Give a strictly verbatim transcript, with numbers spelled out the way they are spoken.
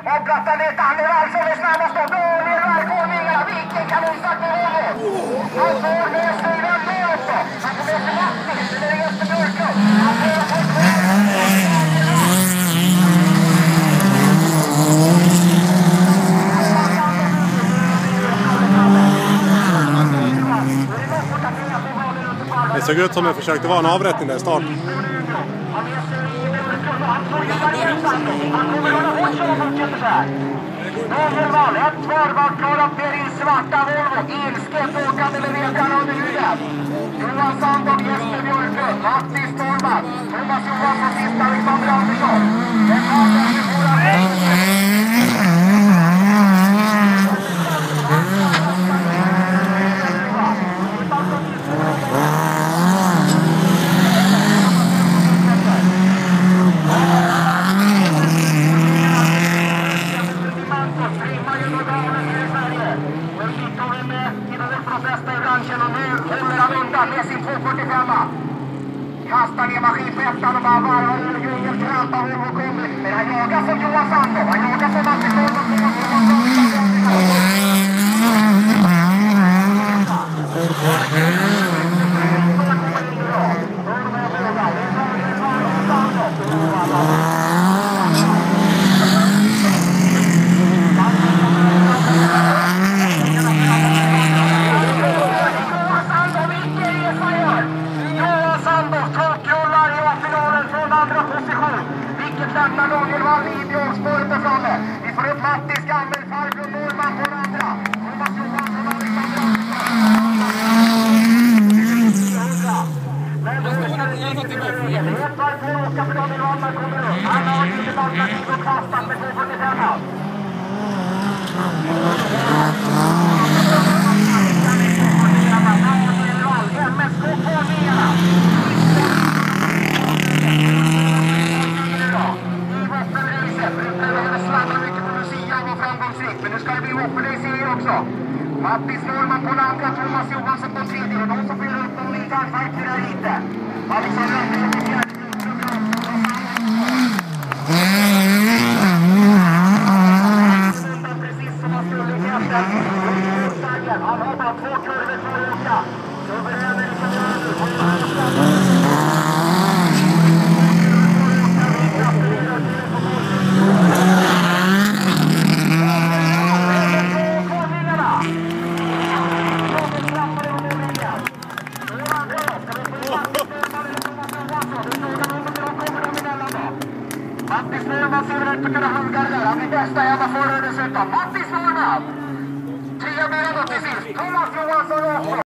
och brattar ner Danny Wallsöver snabbast och Daniel Wallgårdningarna. Vilken kanonstart på honom! Han får med sig Rönne också. Han får med sig Mattis. Det är Jesper Björklund. Han får med sig Det såg ut som jag försökte vara en avrättning där i start. Någonvall, ett varvart klarat ner i svarta Volvo. Ilsket åkande med vekarna under huvudet. Johan Sandholm, Jesper Björklund, Mattis Torvald, Thomas Johansson, sista Alexander Andersson. Den andra är våra med sin två fyrtiofem. Kastar ner maskinfettan och bara varvar över grunden till rampa och kommer. Men han jagar som Johan Sandholm. Han jagar som Mattis Torvald. Lämnar Någelvall i björnspåret där framme. Vi får upp Mattis Gammel, farbror Norman på den andra. Thomas Johansson och Alexander. Men då ska det inte till vägen. Ett varv på åka för Daniel Wallman kommer upp. Han har inte alternativ och kastat med två fyrtiofem. M S K på ner. Men nu ska det bli hoppelös i också. Mattis Norman på den andra, Thomas Johansson på tredje. Och de som fyller upp någon intern fight där ute. Alexander Andersson på fjärde. Precis som han skulle i käften. Han har bara två kurvor för att åka. Suverän är liksom Mattis Norman ser ut att kunna hugga det där. Han är bästa jävla förare dessutom. Mattis Norman! Trea mer än till sist. Thomas Johansson också.